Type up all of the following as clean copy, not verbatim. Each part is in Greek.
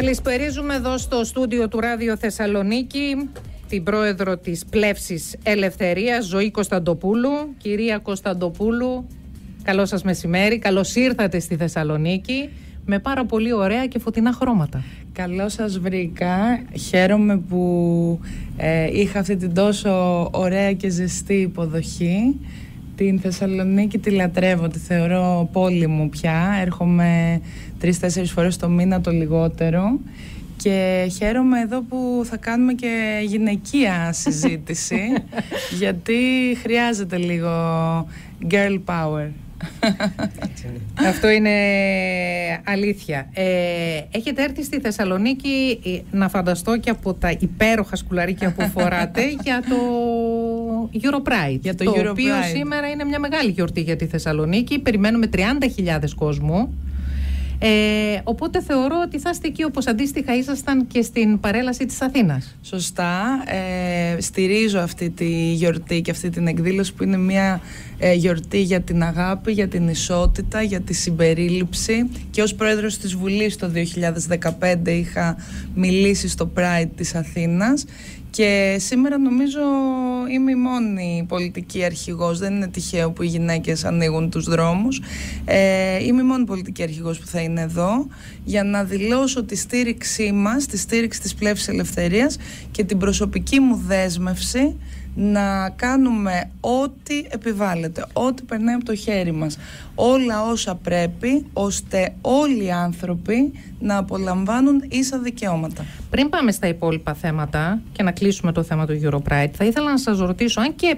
Καλησπερίζουμε εδώ στο στούντιο του Ράδιο Θεσσαλονίκη την πρόεδρο της Πλεύσης Ελευθερίας, Ζωή Κωνσταντοπούλου. Κυρία Κωνσταντοπούλου, καλό σας μεσημέρι, καλώς ήρθατε στη Θεσσαλονίκη με πάρα πολύ ωραία και φωτεινά χρώματα. Καλώς σας βρήκα, χαίρομαι που είχα αυτή την τόσο ωραία και ζεστή υποδοχή. Την Θεσσαλονίκη τη λατρεύω, τη θεωρώ πόλη μου πια, έρχομαι 3-4 φορές το μήνα το λιγότερο και χαίρομαι εδώ που θα κάνουμε και γυναικεία συζήτηση γιατί χρειάζεται λίγο girl power. Αυτό είναι αλήθεια. Έχετε έρθει στη Θεσσαλονίκη, να φανταστώ, και από τα υπέροχα σκουλαρίκια που φοράτε για το Europride, για το οποίο σήμερα είναι μια μεγάλη γιορτή για τη Θεσσαλονίκη. Περιμένουμε 30.000 κόσμου. Οπότε θεωρώ ότι θα είστε εκεί όπως αντίστοιχα ήσασταν και στην παρέλαση της Αθήνας. Σωστά. Στηρίζω αυτή τη γιορτή και αυτή την εκδήλωση που είναι μια γιορτή για την αγάπη, για την ισότητα, για τη συμπερίληψη, και ως πρόεδρος της Βουλής το 2015 είχα μιλήσει στο Pride της Αθήνας και σήμερα νομίζω είμαι η μόνη πολιτική αρχηγός, δεν είναι τυχαίο που οι γυναίκες ανοίγουν τους δρόμους, είμαι η μόνη πολιτική αρχηγός που θα είναι εδώ για να δηλώσω τη στήριξή μας, τη στήριξη της Πλεύσης Ελευθερίας και την προσωπική μου δέσμευση να κάνουμε ό,τι επιβάλλεται, ό,τι περνάει από το χέρι μας, όλα όσα πρέπει, ώστε όλοι οι άνθρωποι να απολαμβάνουν ίσα δικαιώματα. Πριν πάμε στα υπόλοιπα θέματα και να κλείσουμε το θέμα του Europride, θα ήθελα να σας ρωτήσω αν και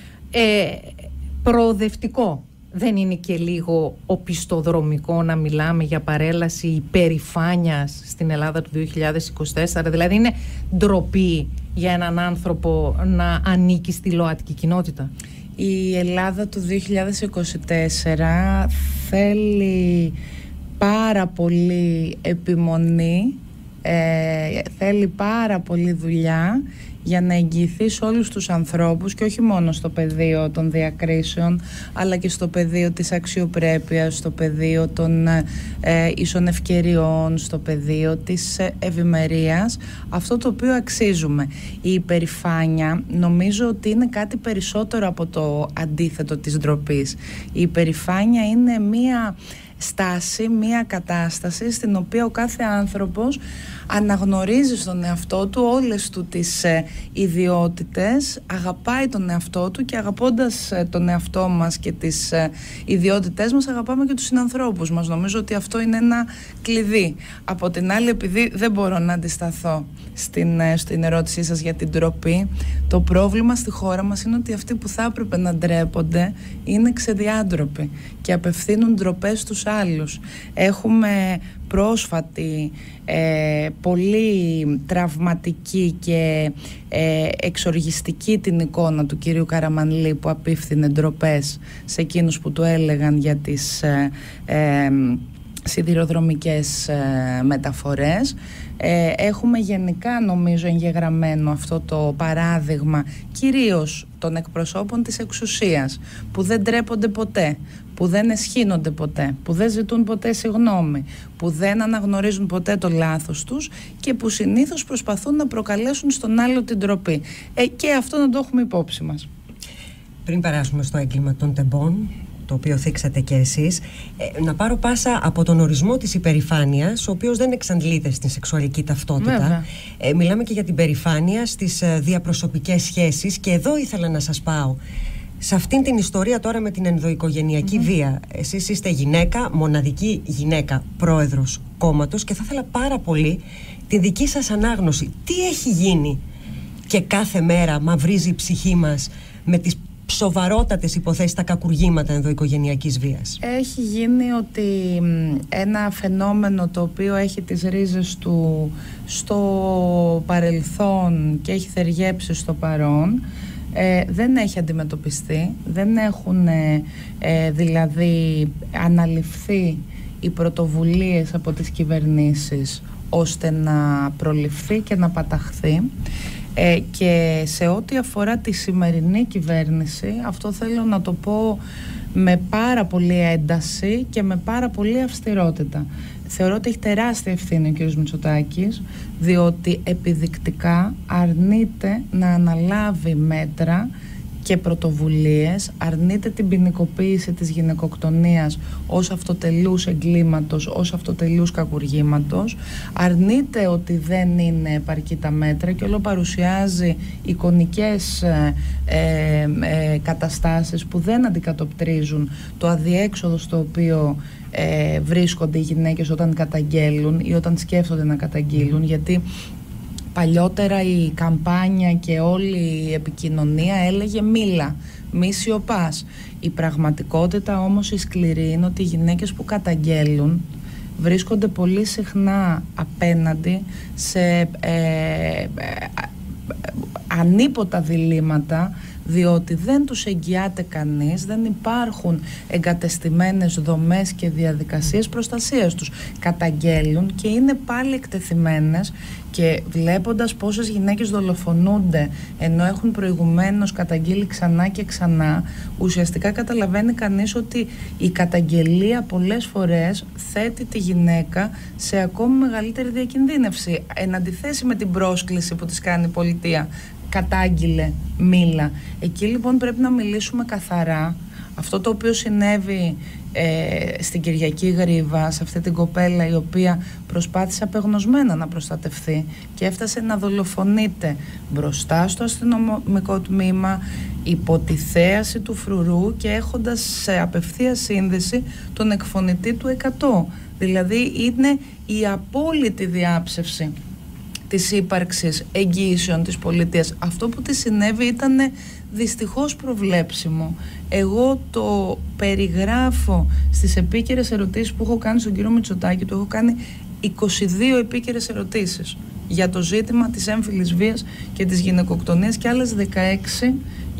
προοδευτικό δεν είναι και λίγο οπισθοδρομικό να μιλάμε για παρέλαση υπερηφάνειας στην Ελλάδα του 2024? Δηλαδή είναι ντροπή για έναν άνθρωπο να ανήκει στη ΛΟΑΤΚΙ κοινότητα? Η Ελλάδα του 2024 θέλει πάρα πολύ επιμονή, θέλει πάρα πολύ δουλειά για να εγγυηθεί σε όλους τους ανθρώπους, και όχι μόνο στο πεδίο των διακρίσεων αλλά και στο πεδίο της αξιοπρέπειας, στο πεδίο των ίσων ευκαιριών, στο πεδίο της ευημερίας, αυτό το οποίο αξίζουμε. Η υπερηφάνεια νομίζω ότι είναι κάτι περισσότερο από το αντίθετο της ντροπής. Η υπερηφάνεια είναι μία στάση, μία κατάσταση στην οποία ο κάθε άνθρωπος αναγνωρίζει στον εαυτό του όλες του τις ιδιότητες, αγαπάει τον εαυτό του και αγαπώντας τον εαυτό μας και τις ιδιότητές μας αγαπάμε και τους συνανθρώπους μας. Νομίζω ότι αυτό είναι ένα κλειδί. Από την άλλη, επειδή δεν μπορώ να αντισταθώ στην ερώτησή σας για την ντροπή, το πρόβλημα στη χώρα μας είναι ότι αυτοί που θα έπρεπε να ντρέπονται είναι ξεδιάντροποι και απευθύνουν ντροπές στους άλλους. Έχουμε πρόσφατη, πολύ τραυματική και εξοργιστική την εικόνα του κυρίου Καραμανλή, που απίφθινε ντροπές σε εκείνους που του έλεγαν για τις σιδηροδρομικές μεταφορές. Έχουμε γενικά νομίζω εγγεγραμμένο αυτό το παράδειγμα κυρίως των εκπροσώπων της εξουσίας, που δεν ντρέπονται ποτέ, που δεν εσχύνονται ποτέ, που δεν ζητούν ποτέ συγγνώμη, που δεν αναγνωρίζουν ποτέ το λάθος τους και που συνήθως προσπαθούν να προκαλέσουν στον άλλο την ντροπή. Και αυτό να το έχουμε υπόψη μας. Πριν περάσουμε στο έγκλημα των τεμπών, το οποίο θίξατε και εσείς, να πάρω πάσα από τον ορισμό της υπερηφάνειας, ο οποίος δεν εξαντλείται στην σεξουαλική ταυτότητα. Μιλάμε και για την υπερηφάνεια στις διαπροσωπικές σχέσεις, και εδώ ήθελα να σας πάω σε αυτήν την ιστορία τώρα με την ενδοοικογενειακή βία. Εσείς είστε γυναίκα, μοναδική γυναίκα πρόεδρος κόμματος, και θα ήθελα πάρα πολύ τη δική σας ανάγνωση. Τι έχει γίνει και κάθε μέρα μαυρίζει η ψυχή μας με τις σοβαρότατες υποθέσεις, τα κακουργήματα ενδοοικογενειακής βίας? Έχει γίνει ότι ένα φαινόμενο το οποίο έχει τις ρίζες του στο παρελθόν και έχει θεριέψει στο παρόν, δεν έχει αντιμετωπιστεί, δεν έχουν δηλαδή αναλυφθεί οι πρωτοβουλίες από τις κυβερνήσεις ώστε να προληφθεί και να παταχθεί. Και σε ό,τι αφορά τη σημερινή κυβέρνηση, αυτό θέλω να το πω με πάρα πολύ ένταση και με πάρα πολύ αυστηρότητα. θεωρώ ότι έχει τεράστια ευθύνη ο κ. Μητσοτάκης, διότι επιδεικτικά αρνείται να αναλάβει μέτρα και πρωτοβουλίες, αρνείται την ποινικοποίηση της γυναικοκτονίας ως αυτοτελούς εγκλήματος, ως αυτοτελούς κακουργήματος, αρνείται ότι δεν είναι επαρκή τα μέτρα και όλο παρουσιάζει εικονικές καταστάσεις που δεν αντικατοπτρίζουν το αδιέξοδο στο οποίο βρίσκονται οι γυναίκες όταν καταγγέλουν ή όταν σκέφτονται να καταγγείλουν, γιατί παλιότερα η καμπάνια και όλη η επικοινωνία έλεγε μίλα, μη σιωπάς. Η πραγματικότητα όμως η σκληρή είναι ότι οι γυναίκες που καταγγέλουν βρίσκονται πολύ συχνά απέναντι σε ανίποτα διλήμματα, διότι δεν τους εγγυάται κανείς, δεν υπάρχουν εγκατεστημένες δομές και διαδικασίες προστασίας τους. Καταγγέλουν και είναι πάλι εκτεθειμένες, και βλέποντας πόσες γυναίκες δολοφονούνται ενώ έχουν προηγουμένως καταγγείλει ξανά και ξανά, ουσιαστικά καταλαβαίνει κανείς ότι η καταγγελία πολλές φορές θέτει τη γυναίκα σε ακόμη μεγαλύτερη διακινδύνευση, εν αντιθέσει με την πρόσκληση που της κάνει η πολιτεία. Κατάγγειλε, μίλα. Εκεί λοιπόν πρέπει να μιλήσουμε καθαρά. Αυτό το οποίο συνέβη στην Κυριακή Γρίβα, σε αυτή την κοπέλα η οποία προσπάθησε απεγνωσμένα να προστατευθεί και έφτασε να δολοφονείται μπροστά στο αστυνομικό τμήμα, υπό τη θέαση του φρουρού και έχοντας σε απευθεία σύνδεση τον εκφωνητή του 100. Δηλαδή είναι η απόλυτη διάψευση της ύπαρξης εγγύησεων της πολιτείας. Αυτό που της συνέβη ήταν δυστυχώς προβλέψιμο. Εγώ το περιγράφω στις επίκαιρες ερωτήσεις που έχω κάνει στον κύριο Μητσοτάκη. Του έχω κάνει 22 επίκαιρες ερωτήσεις για το ζήτημα της έμφυλης βίας και της γυναικοκτονίας και άλλες 16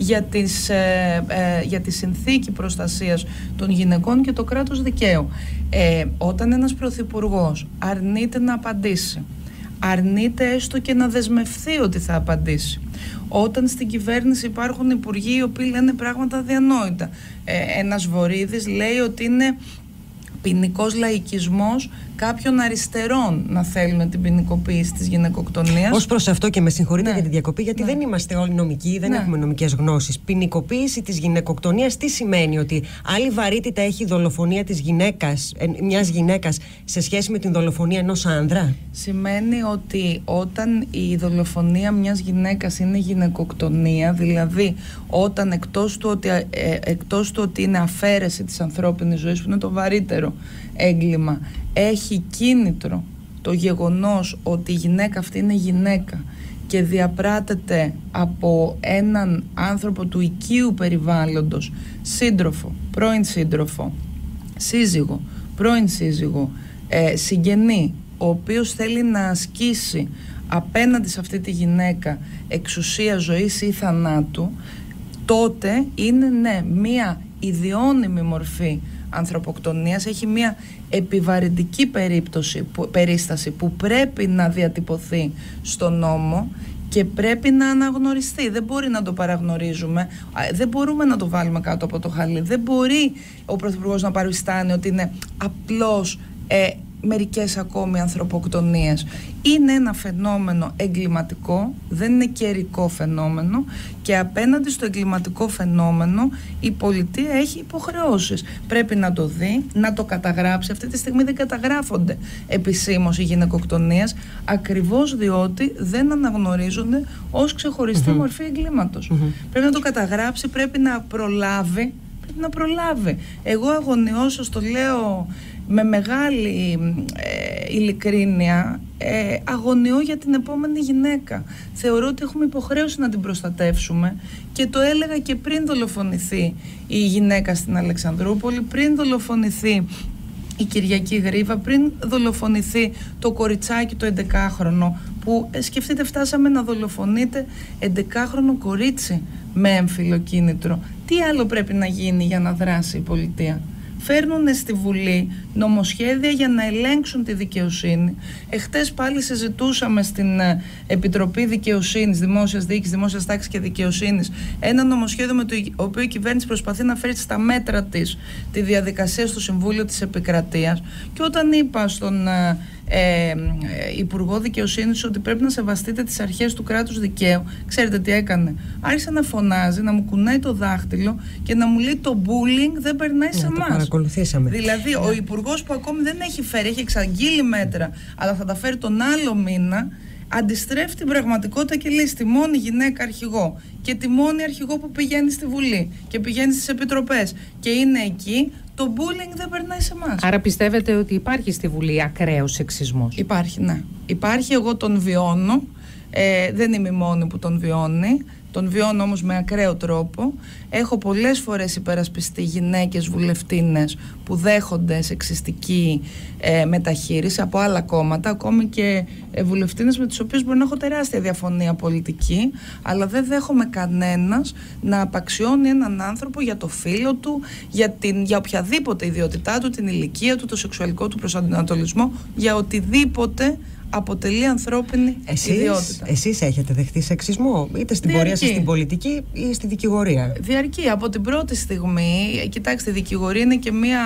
για τη συνθήκη προστασίας των γυναικών και το κράτος δικαίου. Όταν ένας πρωθυπουργός αρνείται να απαντήσει, αρνείται έστω και να δεσμευθεί ότι θα απαντήσει, όταν στην κυβέρνηση υπάρχουν υπουργοί οι οποίοι λένε πράγματα αδιανόητα, ένας Βορίδης λέει ότι είναι ποινικός λαϊκισμός κάποιων αριστερών να θέλουν την ποινικοποίηση της γυναικοκτονίας. Ως προς αυτό, και με συγχωρείτε για τη διακοπή, γιατί δεν είμαστε όλοι νομικοί, δεν έχουμε νομικές γνώσεις. Ποινικοποίηση της γυναικοκτονίας τι σημαίνει? Ότι άλλη βαρύτητα έχει η δολοφονία της γυναίκας, μιας γυναίκας, σε σχέση με την δολοφονία ενός άνδρα? Σημαίνει ότι όταν η δολοφονία μιας γυναίκας είναι γυναικοκτονία, δηλαδή όταν εκτός του ότι είναι αφαίρεση της ανθρώπινης ζωής, που είναι το βαρύτερο έγκλημα, έχει κίνητρο το γεγονός ότι η γυναίκα αυτή είναι γυναίκα και διαπράτεται από έναν άνθρωπο του οικείου περιβάλλοντος, σύντροφο, πρώην σύντροφο, σύζυγο, πρώην σύζυγο, συγγενή, ο οποίος θέλει να ασκήσει απέναντι σε αυτή τη γυναίκα εξουσία ζωής ή θανάτου, τότε είναι μία ιδιώνυμη μορφή ανθρωποκτονίας, έχει μια επιβαρυντική περίσταση που πρέπει να διατυπωθεί στον νόμο και πρέπει να αναγνωριστεί. Δεν μπορεί να το παραγνωρίζουμε, δεν μπορούμε να το βάλουμε κάτω από το χαλί. Δεν μπορεί ο Πρωθυπουργός να παριστάνει ότι είναι απλώς μερικές ακόμη ανθρωποκτονίες. Είναι ένα φαινόμενο εγκληματικό, δεν είναι καιρικό φαινόμενο, και απέναντι στο εγκληματικό φαινόμενο η πολιτεία έχει υποχρεώσεις. Πρέπει να το δει, να το καταγράψει. Αυτή τη στιγμή δεν καταγράφονται επισήμως οι γυναικοκτονίες, ακριβώς διότι δεν αναγνωρίζονται ως ξεχωριστή μορφή εγκλήματος. Πρέπει να το καταγράψει, πρέπει να προλάβει. Εγώ αγωνιώσω, το λέω με μεγάλη ειλικρίνεια, αγωνιώ για την επόμενη γυναίκα. Θεωρώ ότι έχουμε υποχρέωση να την προστατεύσουμε, και το έλεγα και πριν δολοφονηθεί η γυναίκα στην Αλεξανδρούπολη, πριν δολοφονηθεί η Κυριακή Γρίβα, πριν δολοφονηθεί το κοριτσάκι το 11χρονο, που σκεφτείτε φτάσαμε να δολοφονείται 11χρονο κορίτσι με έμφυλο κίνητρο. Τι άλλο πρέπει να γίνει για να δράσει η πολιτεία? φέρνουν στη Βουλή νομοσχέδια για να ελέγξουν τη δικαιοσύνη. Εχθές πάλι συζητούσαμε στην Επιτροπή Δικαιοσύνης, Δημόσιας Διοίκησης, Δημόσιας Τάξης και Δικαιοσύνης ένα νομοσχέδιο με το οποίο η κυβέρνηση προσπαθεί να φέρει στα μέτρα της τη διαδικασία στο Συμβούλιο της Επικρατείας. Και όταν είπα στον Υπουργό Δικαιοσύνης ότι πρέπει να σεβαστείτε τις αρχές του κράτους δικαίου, ξέρετε τι έκανε? Άρχισε να φωνάζει, να μου κουνάει το δάχτυλο και να μου λέει το bullying δεν περνάει σε εμάς. Παρακολουθήσαμε. Δηλαδή ο υπουργός που ακόμη δεν έχει φέρει, έχει εξαγγείλει μέτρα, αλλά θα τα φέρει τον άλλο μήνα, αντιστρέφει την πραγματικότητα και λέει στη μόνη γυναίκα αρχηγό και τη μόνη αρχηγό που πηγαίνει στη Βουλή και πηγαίνει στις επιτροπές και είναι εκεί, το bullying δεν περνάει σε εμάς. Άρα πιστεύετε ότι υπάρχει στη Βουλή ακραίος σεξισμός? Υπάρχει, ναι. Υπάρχει, εγώ τον βιώνω. Δεν είμαι η μόνη που τον βιώνει. Τον βιώνω όμως με ακραίο τρόπο. Έχω πολλές φορές υπερασπιστεί γυναίκες βουλευτίνες που δέχονται σεξιστική μεταχείριση από άλλα κόμματα, ακόμη και βουλευτίνες με τις οποίες μπορεί να έχω τεράστια διαφωνία πολιτική, αλλά δεν δέχομαι κανένας να απαξιώνει έναν άνθρωπο για το φύλο του, για οποιαδήποτε ιδιότητά του, την ηλικία του, το σεξουαλικό του προσανατολισμό, για οτιδήποτε αποτελεί ανθρώπινη ιδιότητα. Εσείς έχετε δεχτεί σεξισμό, είτε στην πορεία σας στην πολιτική ή στη δικηγορία? Διαρκεί. Από την πρώτη στιγμή, κοιτάξτε, η δικηγορία είναι και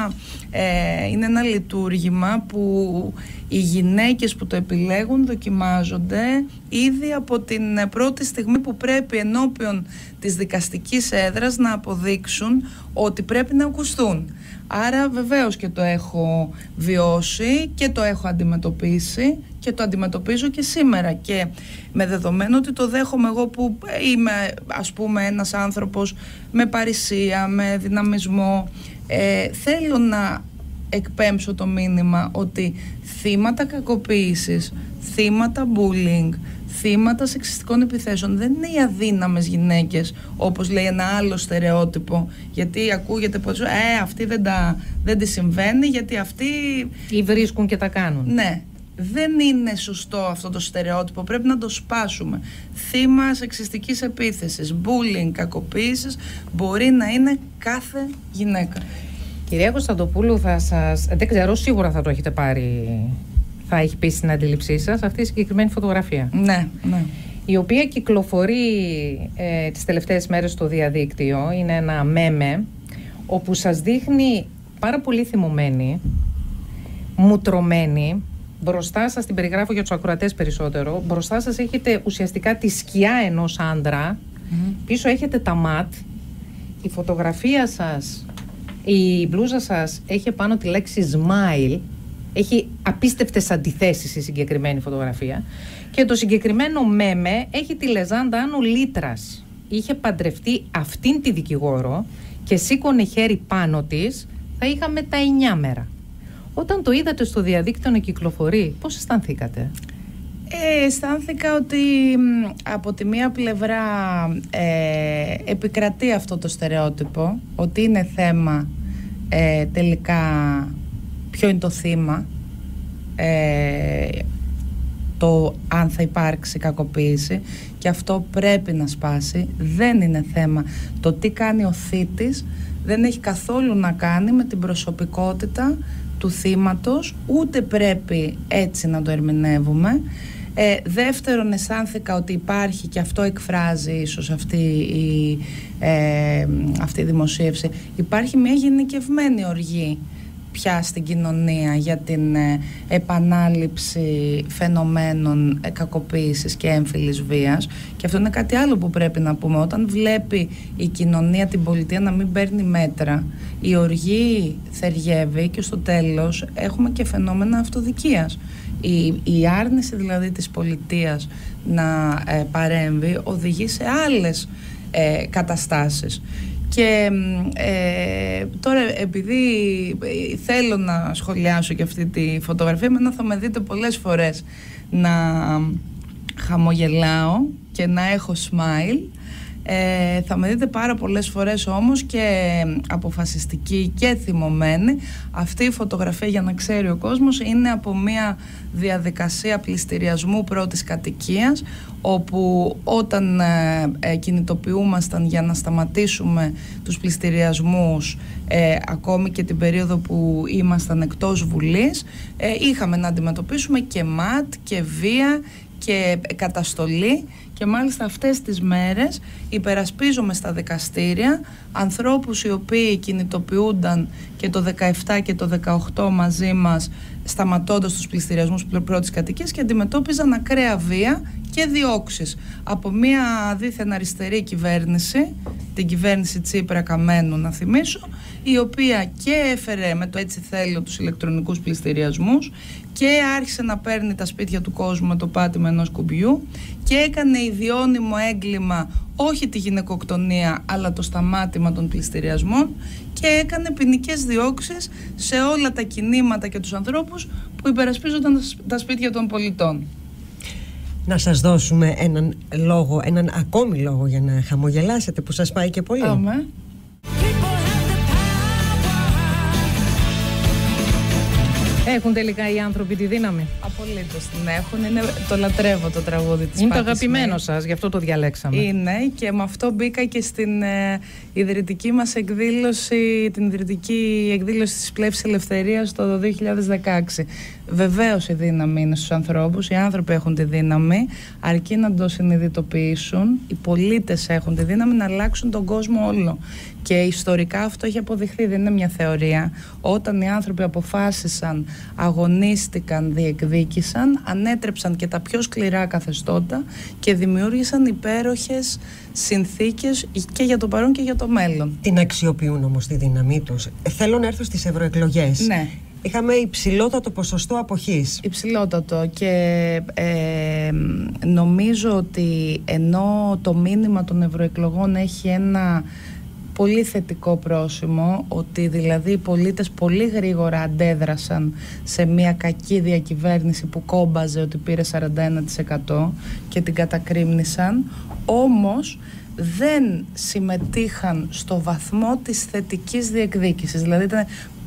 είναι ένα λειτουργήμα που οι γυναίκες που το επιλέγουν δοκιμάζονται ήδη από την πρώτη στιγμή που πρέπει ενώπιον της δικαστικής έδρας να αποδείξουν ότι πρέπει να ακουστούν. Άρα βεβαίως και το έχω βιώσει και το έχω αντιμετωπίσει και το αντιμετωπίζω και σήμερα, και με δεδομένο ότι το δέχομαι εγώ που είμαι, ας πούμε, ένας άνθρωπος με παρησία, με δυναμισμό, θέλω να εκπέμψω το μήνυμα ότι θύματα κακοποίησης, θύματα bullying, θύματα σεξιστικών επιθέσεων δεν είναι οι αδύναμες γυναίκες, όπως λέει ένα άλλο στερεότυπο, γιατί ακούγεται πως αυτή δεν τη συμβαίνει, γιατί αυτοί ή βρίσκουν και τα κάνουν. Ναι, δεν είναι σωστό αυτό το στερεότυπο, πρέπει να το σπάσουμε. Θύμα σεξιστικής επίθεσης, bullying, κακοποίησης μπορεί να είναι κάθε γυναίκα. Κυρία Κωνσταντοπούλου, δεν ξέρω, σίγουρα θα το έχετε πάρει, θα έχει πει στην αντίληψή σας αυτή η συγκεκριμένη φωτογραφία. Ναι, ναι. Η οποία κυκλοφορεί τις τελευταίες μέρες στο διαδίκτυο. Είναι ένα μέμε όπου σας δείχνει πάρα πολύ θυμωμένη, μουτρωμένη. Μπροστά σας, την περιγράφω για τους ακροατές περισσότερο, μπροστά σας έχετε ουσιαστικά τη σκιά ενός άντρα, πίσω έχετε τα ματ, η φωτογραφία σας, η μπλούζα σας έχει πάνω τη λέξη smile, έχει απίστευτες αντιθέσεις η συγκεκριμένη φωτογραφία, και το συγκεκριμένο μέμε έχει τη λεζάντα Άνω Λίτρας. Είχε παντρευτεί αυτήν τη δικηγόρο και σήκωνε χέρι πάνω της, θα είχαμε τα 9 μέρα. Όταν το είδατε στο διαδίκτυο να κυκλοφορεί, πώς αισθανθήκατε? Αισθάνθηκα ότι από τη μία πλευρά επικρατεί αυτό το στερεότυπο, ότι είναι θέμα τελικά ποιο είναι το θύμα, το αν θα υπάρξει κακοποίηση, και αυτό πρέπει να σπάσει. Δεν είναι θέμα το τι κάνει ο θήτης, δεν έχει καθόλου να κάνει με την προσωπικότητα του θύματος, ούτε πρέπει έτσι να το ερμηνεύουμε. Δεύτερον, αισθάνθηκα ότι υπάρχει, και αυτό εκφράζει ίσως αυτή η δημοσίευση, υπάρχει μια γενικευμένη οργή πια στην κοινωνία για την επανάληψη φαινομένων κακοποίησης και έμφυλης βίας, και αυτό είναι κάτι άλλο που πρέπει να πούμε. Όταν βλέπει η κοινωνία την πολιτεία να μην παίρνει μέτρα, η οργή θεριεύει και στο τέλος έχουμε και φαινόμενα αυτοδικίας. Η άρνηση δηλαδή της πολιτείας να παρέμβει οδηγεί σε άλλες καταστάσεις. Και τώρα, επειδή θέλω να σχολιάσω και αυτή τη φωτογραφία, εμένα θα με δείτε πολλές φορές να χαμογελάω και να έχω smile, Θα με δείτε πάρα πολλές φορές όμως και αποφασιστική και θυμωμένη. Αυτή η φωτογραφία, για να ξέρει ο κόσμος, είναι από μια διαδικασία πληστηριασμού πρώτης κατοικίας, όπου όταν κινητοποιούμασταν για να σταματήσουμε τους πληστηριασμούς, ακόμη και την περίοδο που ήμασταν εκτός Βουλής, είχαμε να αντιμετωπίσουμε και ΜΑΤ και βία και καταστολή, και μάλιστα αυτές τις μέρες υπερασπίζομαι στα δικαστήρια ανθρώπους οι οποίοι κινητοποιούνταν και το 17 και το 18 μαζί μας, σταματώντας τους πληστηριασμούς πρώτης κατοικίας, και αντιμετώπιζαν ακραία βία και διώξεις από μια δίθεν αριστερή κυβέρνηση, την κυβέρνηση Τσίπρα Καμένου να θυμίσω, η οποία και έφερε με το έτσι θέλω τους ηλεκτρονικούς πληστηριασμούς και άρχισε να παίρνει τα σπίτια του κόσμου με το πάτημα ενός κουμπιού και έκανε ιδιώνυμο έγκλημα όχι τη γυναικοκτονία αλλά το σταμάτημα των πληστηριασμών, και έκανε ποινικές διώξεις σε όλα τα κινήματα και τους ανθρώπους που υπερασπίζονταν τα σπίτια των πολιτών. Να σας δώσουμε έναν ακόμη λόγο για να χαμογελάσετε, που σας πάει και πολύ. Έχουν τελικά οι άνθρωποι τη δύναμη? Απολύτως την έχουν. Το λατρεύω το τραγούδι της. Είναι το αγαπημένο σας, γι' αυτό το διαλέξαμε. Είναι, και με αυτό μπήκα και στην ιδρυτική μας εκδήλωση, την ιδρυτική εκδήλωση της Πλεύσης Ελευθερίας το 2016. Βεβαίως η δύναμη είναι στους ανθρώπους, οι άνθρωποι έχουν τη δύναμη, αρκεί να το συνειδητοποιήσουν. Οι πολίτες έχουν τη δύναμη να αλλάξουν τον κόσμο όλο. Και ιστορικά αυτό έχει αποδειχθεί, δεν είναι μια θεωρία. Όταν οι άνθρωποι αποφάσισαν, αγωνίστηκαν, διεκδίκησαν, ανέτρεψαν και τα πιο σκληρά καθεστώτα και δημιούργησαν υπέροχες συνθήκες και για το παρόν και για το μέλλον. Την αξιοποιούν όμως τη δύναμή τους. Θέλω να έρθω στις ευρωεκλογές. Ναι. Είχαμε υψηλότατο ποσοστό αποχής. Υψηλότατο, και νομίζω ότι ενώ το μήνυμα των ευρωεκλογών έχει ένα πολύ θετικό πρόσημο, ότι δηλαδή οι πολίτες πολύ γρήγορα αντέδρασαν σε μια κακή διακυβέρνηση που κόμπαζε ότι πήρε 41% και την κατακρίμνησαν, όμως δεν συμμετείχαν στο βαθμό της θετικής διεκδίκησης. Δηλαδή ήταν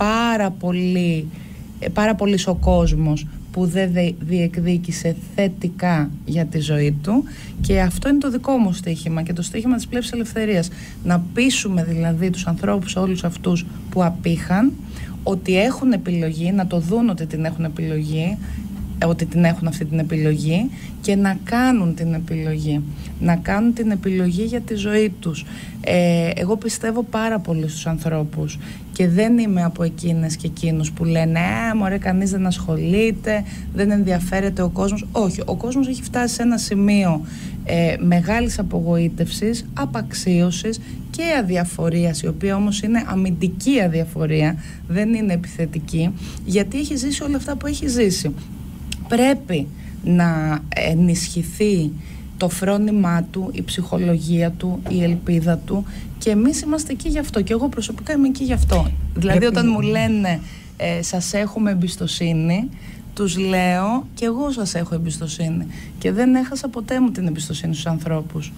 πάρα πολύς ο κόσμος που δεν διεκδίκησε θετικά για τη ζωή του, και αυτό είναι το δικό μου στοίχημα και το στοίχημα της Πλεύσης Ελευθερίας. Να πείσουμε δηλαδή τους ανθρώπους όλους αυτούς που απήχαν ότι έχουν επιλογή, να το δουν ότι την έχουν επιλογή, ότι την έχουν αυτή την επιλογή, και να κάνουν την επιλογή. Να κάνουν την επιλογή για τη ζωή τους. Εγώ πιστεύω πάρα πολύ στους ανθρώπους και δεν είμαι από εκείνες και εκείνους που λένε μωρέ, κανείς δεν ασχολείται, δεν ενδιαφέρεται ο κόσμος. Όχι, ο κόσμος έχει φτάσει σε ένα σημείο μεγάλης απογοήτευσης, απαξίωσης και αδιαφορίας, η οποία όμως είναι αμυντική αδιαφορία, δεν είναι επιθετική, γιατί έχει ζήσει όλα αυτά που έχει ζήσει. Πρέπει να ενισχυθεί το φρόνημά του, η ψυχολογία του, η ελπίδα του, και εμείς είμαστε εκεί γι' αυτό, και εγώ προσωπικά είμαι εκεί γι' αυτό. Δηλαδή όταν μου λένε σας έχουμε εμπιστοσύνη, τους λέω και εγώ σας έχω εμπιστοσύνη, και δεν έχασα ποτέ μου την εμπιστοσύνη στους ανθρώπους.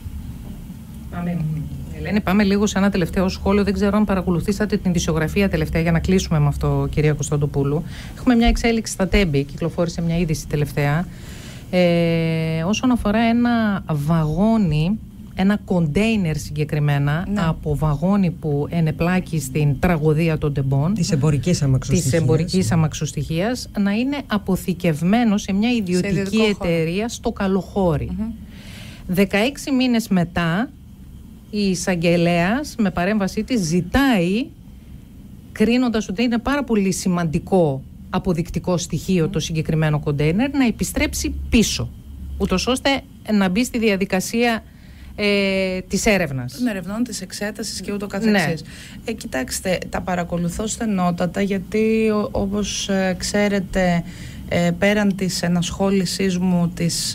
Ελένη, πάμε λίγο σε ένα τελευταίο σχόλιο. Δεν ξέρω αν παρακολουθήσατε την ειδησιογραφία τελευταία, για να κλείσουμε με αυτό, κυρία Κωνσταντοπούλου. Έχουμε μια εξέλιξη στα Τέμπη, κυκλοφόρησε μια είδηση τελευταία, όσον αφορά ένα βαγόνι, ένα κοντέινερ συγκεκριμένα, ναι, από βαγόνι που ενεπλάκη στην τραγωδία των Τεμπών, της εμπορικής αμαξοστοιχείας, να είναι αποθηκευμένο σε μια ιδιωτική εταιρεία στο Καλοχώρι. 16 μήνες μετά, η εισαγγελέας με παρέμβασή της ζητάει, κρίνοντας ότι είναι πάρα πολύ σημαντικό αποδεικτικό στοιχείο το συγκεκριμένο κοντέινερ, να επιστρέψει πίσω, ούτως ώστε να μπει στη διαδικασία της έρευνας. Των ερευνών, της εξέτασης και ούτω καθεξής. Ναι. Κοιτάξτε, τα παρακολουθώ στενότατα, γιατί όπως ξέρετε, πέραν της ενασχόλησής μου της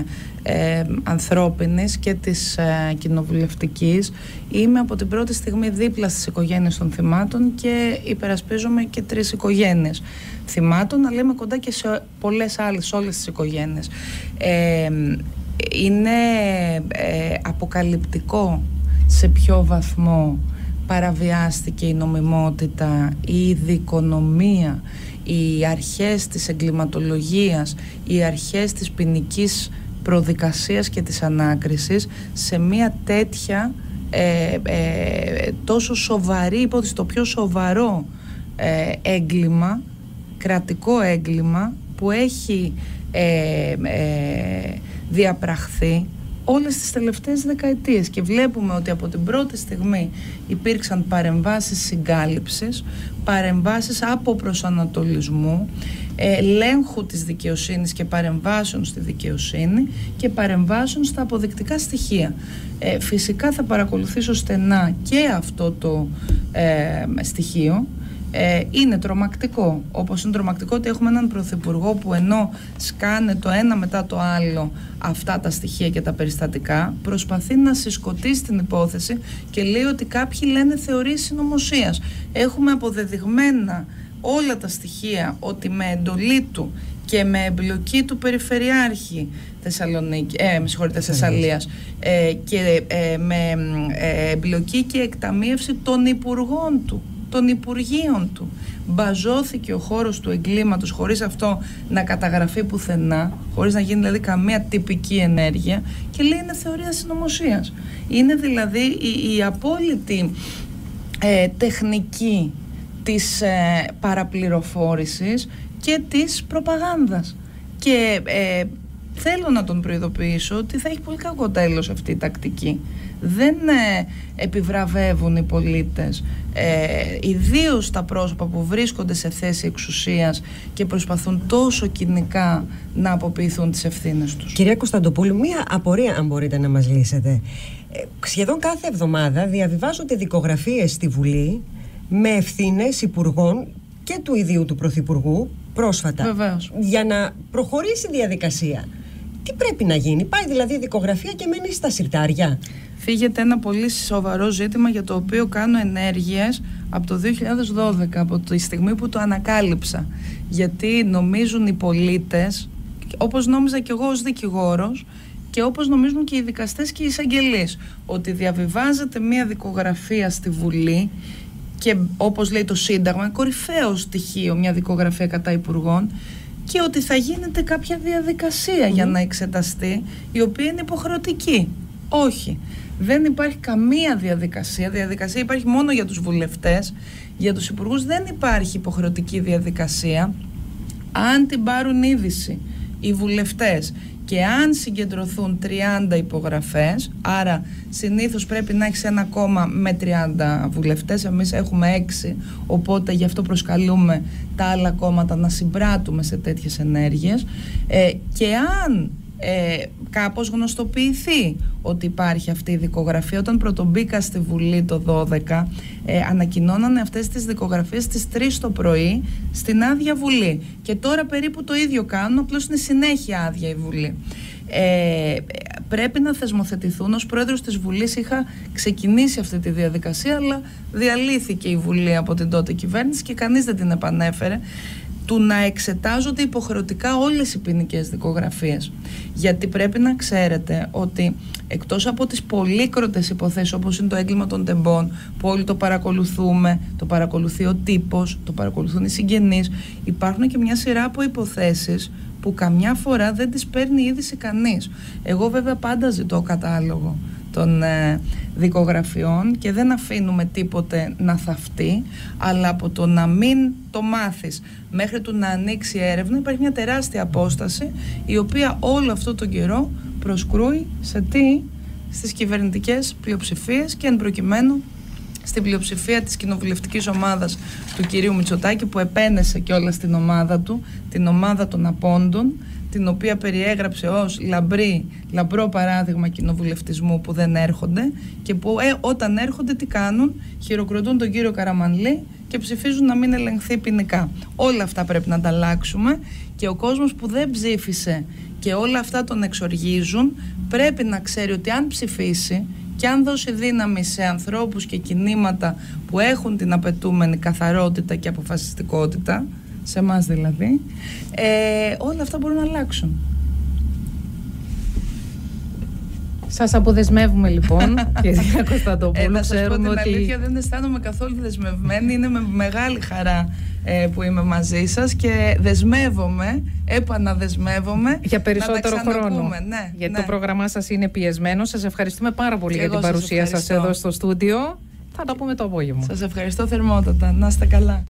ανθρώπινης και της κοινοβουλευτικής, είμαι από την πρώτη στιγμή δίπλα στις οικογένειες των θυμάτων και υπερασπίζομαι και 3 οικογένειες θυμάτων, αλλά είμαι κοντά και σε πολλές άλλες, όλες τις οικογένειες. είναι αποκαλυπτικό σε ποιο βαθμό παραβιάστηκε η νομιμότητα, η δικονομία, οι αρχές της εγκληματολογίας, οι αρχές της ποινικής προδικασίας και της ανάκρισης σε μια τέτοια τόσο σοβαρή υπόθεση, το πιο σοβαρό έγκλημα, κρατικό έγκλημα που έχει διαπραχθεί όλες τις τελευταίες δεκαετίες, και βλέπουμε ότι από την πρώτη στιγμή υπήρξαν παρεμβάσεις συγκάλυψης, παρεμβάσεις από προσανατολισμού, ελέγχου της δικαιοσύνης και παρεμβάσεων στη δικαιοσύνη και παρεμβάσεων στα αποδεικτικά στοιχεία. Φυσικά θα παρακολουθήσω στενά και αυτό το στοιχείο. Είναι τρομακτικό, όπως είναι τρομακτικό ότι έχουμε έναν πρωθυπουργό που ενώ σκάνε το ένα μετά το άλλο αυτά τα στοιχεία και τα περιστατικά, προσπαθεί να συσκοτήσει την υπόθεση και λέει ότι κάποιοι λένε θεωρίες συνωμοσίας. Έχουμε αποδεδειγμένα όλα τα στοιχεία ότι με εντολή του και με εμπλοκή του Περιφερειάρχη Θεσσαλίας και με εμπλοκή και εκταμείευση των υπουργών του, των υπουργείων του, μπαζώθηκε ο χώρος του εγκλήματος χωρίς αυτό να καταγραφεί πουθενά, χωρίς να γίνει δηλαδή καμία τυπική ενέργεια, και λέει είναι θεωρία συνωμοσίας. Είναι δηλαδή η απόλυτη τεχνική της παραπληροφόρησης και της προπαγάνδας. Και θέλω να τον προειδοποιήσω ότι θα έχει πολύ κακό τέλος αυτή η τακτική. Δεν επιβραβεύουν οι πολίτες, ιδίως τα πρόσωπα που βρίσκονται σε θέση εξουσίας και προσπαθούν τόσο κοινικά να αποποιηθούν τις ευθύνες τους. Κυρία Κωνσταντοπούλου, μία απορία αν μπορείτε να μας λύσετε. Σχεδόν κάθε εβδομάδα διαβιβάζονται δικογραφίες στη Βουλή με ευθύνες υπουργών και του ιδίου του Πρωθυπουργού πρόσφατα. Βεβαίως. Για να προχωρήσει η διαδικασία. Τι πρέπει να γίνει? Πάει δηλαδή η δικογραφία και μένει στα συρτάρια. Φύγεται ένα πολύ σοβαρό ζήτημα για το οποίο κάνω ενέργειες από το 2012, από τη στιγμή που το ανακάλυψα. Γιατί νομίζουν οι πολίτες, όπως νόμιζα και εγώ ως δικηγόρος και όπως νομίζουν και οι δικαστές και οι εισαγγελείς, ότι διαβιβάζεται μία δικογραφία στη Βουλή και όπως λέει το Σύνταγμα, κορυφαίο στοιχείο μια δικογραφία κατά υπουργών, και ότι θα γίνεται κάποια διαδικασία για να εξεταστεί, η οποία είναι υποχρεωτική. Όχι. Δεν υπάρχει καμία διαδικασία. Διαδικασία υπάρχει μόνο για τους βουλευτές. Για τους υπουργούς δεν υπάρχει υποχρεωτική διαδικασία. Αν την πάρουν είδηση οι βουλευτές και αν συγκεντρωθούν 30 υπογραφές, άρα συνήθως πρέπει να έχεις ένα κόμμα με 30 βουλευτές, εμείς έχουμε 6, οπότε γι' αυτό προσκαλούμε τα άλλα κόμματα να συμπράττουμε σε τέτοιες ενέργειες, και αν κάπως γνωστοποιηθεί ότι υπάρχει αυτή η δικογραφία. Όταν πρωτομπήκα στη Βουλή το 12, ανακοινώνανε αυτές τις δικογραφίες στις 3 το πρωί στην άδεια Βουλή, και τώρα περίπου το ίδιο κάνουν, απλώς είναι συνέχεια άδεια η Βουλή. Πρέπει να θεσμοθετηθούν. Ως πρόεδρος της Βουλής είχα ξεκινήσει αυτή τη διαδικασία, αλλά διαλύθηκε η Βουλή από την τότε κυβέρνηση και κανείς δεν την επανέφερε, του να εξετάζονται υποχρεωτικά όλες οι ποινικές δικογραφίες. Γιατί πρέπει να ξέρετε ότι εκτός από τις πολύκροτες υποθέσεις όπως είναι το έγκλημα των τεμπών, που όλοι το παρακολουθούμε, το παρακολουθεί ο τύπος, το παρακολουθούν οι συγγενείς, υπάρχουν και μια σειρά από υποθέσεις που καμιά φορά δεν τις παίρνει είδηση κανείς. Εγώ βέβαια πάντα ζητώ κατάλογο των δικογραφιών και δεν αφήνουμε τίποτε να θαυτεί, αλλά από το να μην το μάθεις μέχρι του να ανοίξει έρευνα υπάρχει μια τεράστια απόσταση, η οποία όλο αυτό τον καιρό προσκρούει σε τι? Στις κυβερνητικές πλειοψηφίες, και εν προκειμένου στην πλειοψηφία της κοινοβουλευτικής ομάδας του κυρίου Μητσοτάκη, που επένεσε κιόλας την ομάδα του, την ομάδα των απόντων, την οποία περιέγραψε ως λαμπρό παράδειγμα κοινοβουλευτισμού που δεν έρχονται, και που όταν έρχονται τι κάνουν? Χειροκροτούν τον κύριο Καραμανλή και ψηφίζουν να μην ελεγχθεί ποινικά. Όλα αυτά πρέπει να τα αλλάξουμε, και ο κόσμος που δεν ψήφισε και όλα αυτά τον εξοργίζουν πρέπει να ξέρει ότι αν ψηφίσει και αν δώσει δύναμη σε ανθρώπους και κινήματα που έχουν την απαιτούμενη καθαρότητα και αποφασιστικότητα, σε εμάς δηλαδή, όλα αυτά μπορούν να αλλάξουν. Σας αποδεσμεύουμε λοιπόν, κυρία Κωνσταντοπούλου. Να σας πω την αλήθεια, δεν αισθάνομαι καθόλου δεσμευμένη. Είναι με μεγάλη χαρά που είμαι μαζί σας και δεσμεύομαι, επαναδεσμεύομαι για περισσότερο χρόνο. Ναι, γιατί το πρόγραμμά σας είναι πιεσμένο. Σας ευχαριστούμε πάρα πολύ για την παρουσία σας εδώ στο στούντιο. Θα τα πούμε το απόγευμα. Σας ευχαριστώ θερμότατα. Να είστε καλά.